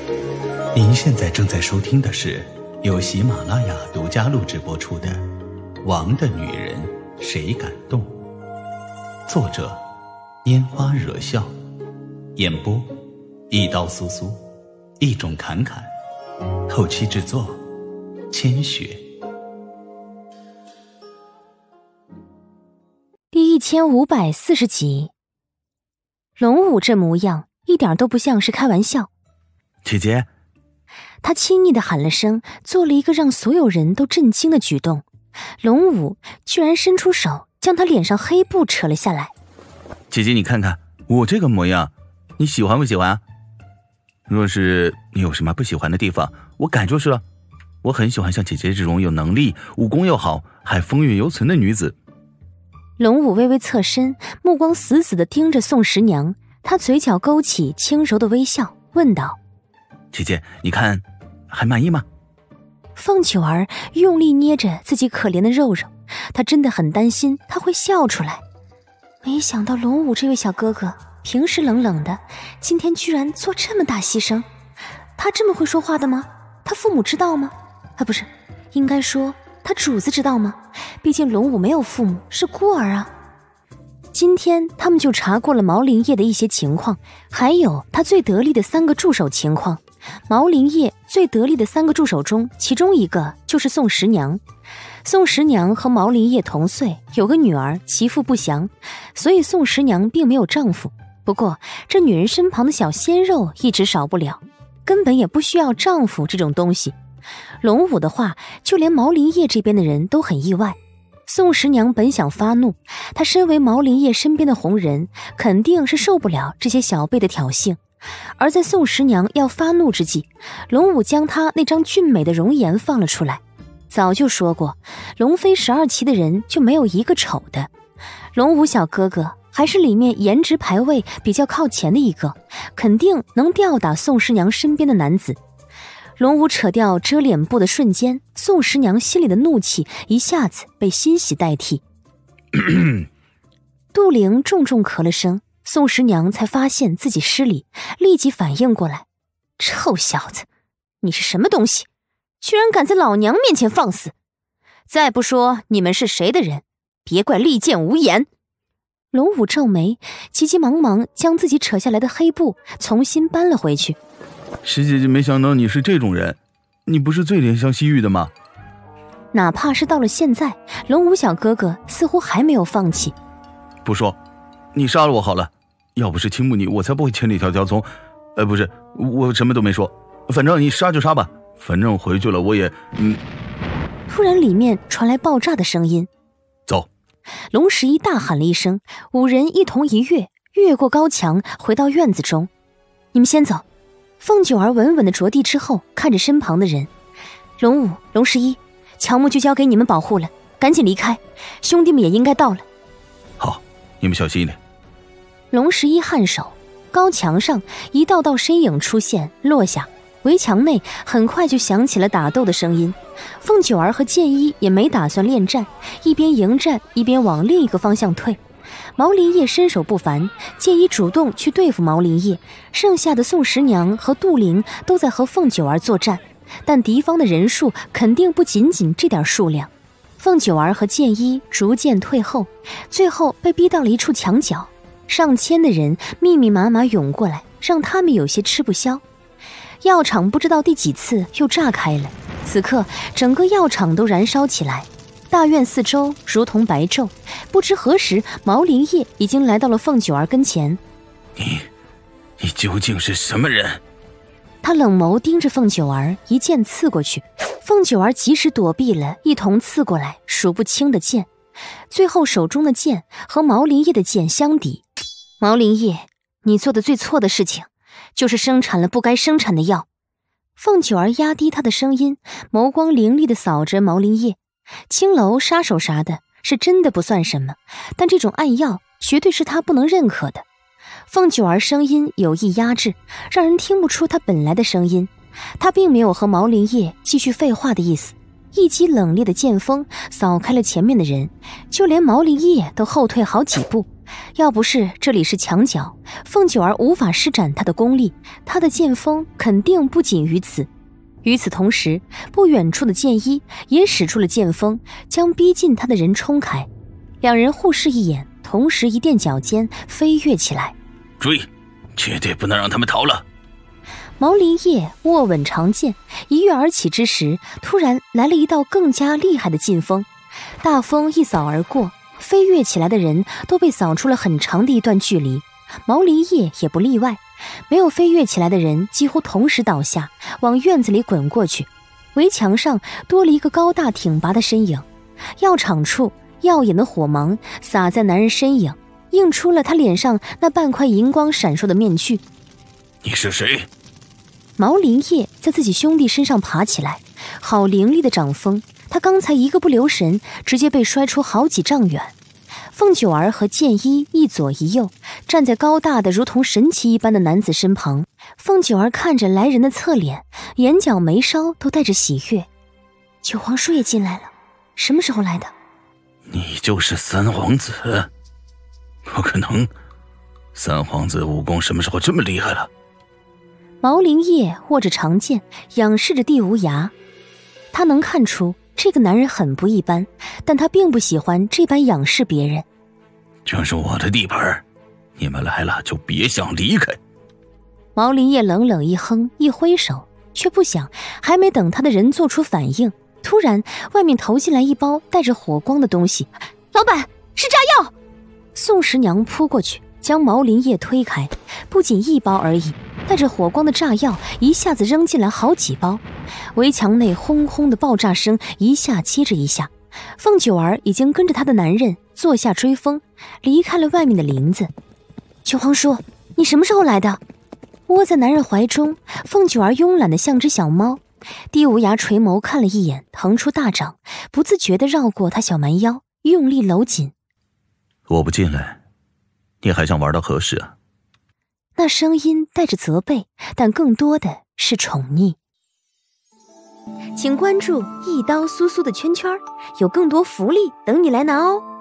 您现在正在收听的是由喜马拉雅独家录制播出的《王的女人谁敢动》，作者拈花惹笑，演播一刀苏苏，一种侃侃，后期制作千雪。 第1540集。龙武这模样一点都不像是开玩笑。 姐姐， 他亲昵地喊了声，做了一个让所有人都震惊的举动。龙武居然伸出手将他脸上黑布扯了下来。 姐姐你看看我这个模样，你喜欢不喜欢啊？若是你有什么不喜欢的地方，我改就是了。我很喜欢像姐姐这种有能力、武功又好还风韵犹存的女子。 龙武微微侧身，目光死死地盯着宋十娘，他嘴角勾起轻柔的微笑，问道： 姐姐你看还满意吗？ 凤九儿用力捏着自己可怜的肉肉，她真的很担心他会笑出来。没想到龙武这位小哥哥平时冷冷的，今天居然做这么大牺牲。他这么会说话的吗？他父母知道吗？不是，应该说他主子知道吗？毕竟龙武没有父母，是孤儿啊。今天他们就查过了毛林业的一些情况，还有他最得力的3个助手情况。毛林业最得力的3个助手中，其中一个就是宋十娘。宋十娘和毛林业同岁，有个女儿，其父不详，所以宋十娘并没有丈夫。不过这女人身旁的小鲜肉一直少不了，根本也不需要丈夫这种东西。龙武的话，就连毛林业这边的人都很意外。宋十娘本想发怒，她身为毛林业身边的红人，肯定是受不了这些小辈的挑衅。而在宋十娘要发怒之际，龙武将她那张俊美的容颜放了出来。早就说过，龙飞12期的人就没有一个丑的。龙武小哥哥还是里面颜值排位比较靠前的一个，肯定能吊打宋十娘身边的男子。龙武扯掉遮脸布的瞬间，宋十娘心里的怒气一下子被欣喜代替。杜玲重重咳了声，宋十娘才发现自己失礼，立即反应过来：臭小子，你是什么东西，居然敢在老娘面前放肆！再不说你们是谁的人，别怪利剑无颜。龙武皱眉，急急忙忙将自己扯下来的黑布重新搬了回去。 石姐姐没想到你是这种人，你不是最怜香惜玉的吗？ 哪怕是到了现在，龙武小哥哥似乎还没有放弃。 不说，你杀了我好了，要不是倾慕你，我才不会千里迢迢从……不是，我什么都没说，反正你杀就杀吧，反正回去了我也…… 突然里面传来爆炸的声音， 走！ 龙十一大喊了一声，5人一同一跃，越过高墙回到院子中。你们先走。凤九儿稳稳地着地之后，看着身旁的人，龙武、龙十一，乔木就交给你们保护了，赶紧离开，兄弟们也应该到了。 好，你们小心一点。 龙十一颔首，高墙上一道道身影出现落下，围墙内很快就响起了打斗的声音。凤九儿和剑一也没打算恋战，一边迎战一边往另一个方向退。毛林业身手不凡，剑一主动去对付毛林业，剩下的宋十娘和杜玲都在和凤九儿作战，但敌方的人数肯定不仅仅这点数量。凤九儿和剑一逐渐退后，最后被逼到了一处墙角，上千的人密密麻麻涌过来，让他们有些吃不消。药场不知道第几次又炸开了，此刻整个药场都燃烧起来，大院四周如同白昼。不知何时，毛林业已经来到了凤九儿跟前。 你究竟是什么人？ 他冷眸盯着凤九儿，一剑刺过去。凤九儿及时躲避了一同刺过来数不清的剑，最后手中的剑和毛林业的剑相抵。毛林业，你做的最错的事情就是生产了不该生产的药。凤九儿压低他的声音，眸光凌厉地扫着毛林业。青楼杀手啥的是真的不算什么，但这种暗药绝对是他不能认可的。凤九儿声音有意压制，让人听不出他本来的声音。他并没有和毛林业继续废话的意思，一击冷冽的剑锋扫开了前面的人，就连毛林业都后退好几步， 要不是这里是墙角，凤九儿无法施展她的功力，她的剑锋肯定不仅于此。与此同时，不远处的剑一也使出了剑锋，将逼近他的人冲开。两人互视一眼，同时一垫脚尖飞跃起来。 追，绝对不能让他们逃了。 毛林叶握稳长剑，一跃而起之时，突然来了一道更加厉害的劲风，大风一扫而过，飞跃起来的人都被扫出了很长的一段距离，毛林叶也不例外。没有飞跃起来的人几乎同时倒下，往院子里滚过去。围墙上多了一个高大挺拔的身影，药场处耀眼的火芒洒在男人身影，映出了他脸上那半块银光闪烁的面具。 你是谁？ 毛林叶在自己兄弟身上爬起来，好凌厉的掌风，他刚才一个不留神，直接被摔出好几丈远。凤九儿和剑一一左一右，站在高大的如同神奇一般的男子身旁。凤九儿看着来人的侧脸，眼角眉梢都带着喜悦。九皇叔也进来了，什么时候来的？ 你就是三皇子？不可能，三皇子武功什么时候这么厉害了？ 毛林叶握着长剑，仰视着地无涯。他能看出这个男人很不一般，但他并不喜欢这般仰视别人。 这是我的地盘，你们来了就别想离开。 毛林叶冷冷一哼，一挥手，却不想还没等他的人做出反应，突然外面投进来一包带着火光的东西。老板，是炸药！宋十娘扑过去将毛林叶推开，不仅一包而已，带着火光的炸药一下子扔进来好几包，围墙内轰轰的爆炸声一下接着一下。凤九儿已经跟着她的男人坐下追风，离开了外面的林子。九皇叔，你什么时候来的？窝在男人怀中，凤九儿慵懒的像只小猫。地无涯垂眸看了一眼，腾出大掌，不自觉地绕过他小蛮腰，用力搂紧。 我不进来，你还想玩到何时啊？ 那声音带着责备，但更多的是宠溺。请关注一刀苏苏的圈圈，有更多福利等你来拿哦。